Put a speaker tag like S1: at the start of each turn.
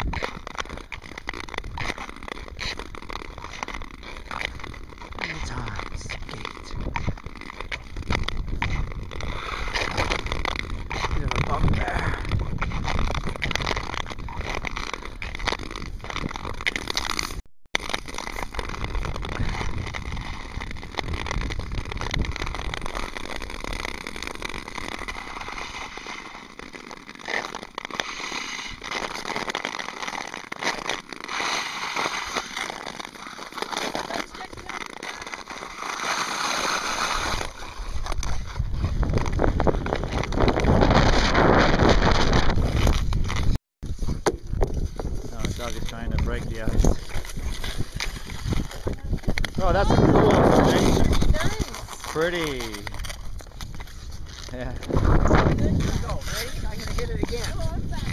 S1: Many times the gate. Bit of a bump there. Dog is trying to break the ice. Oh, that's a cool formation.
S2: Nice.
S1: Pretty. Yeah.
S3: Go, ready? I'm gonna hit it again.